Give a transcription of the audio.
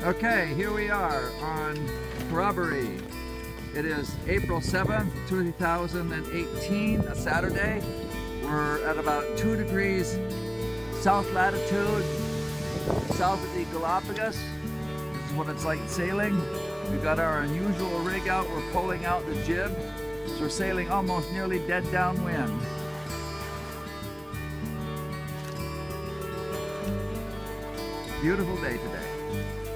Okay, here we are on Corroboree. It is April 7th, 2018, a Saturday. We're at about 2 degrees south latitude, south of the Galapagos. This is what it's like sailing. We've got our unusual rig out. We're pulling out the jib. So we're sailing almost nearly dead downwind. Beautiful day today.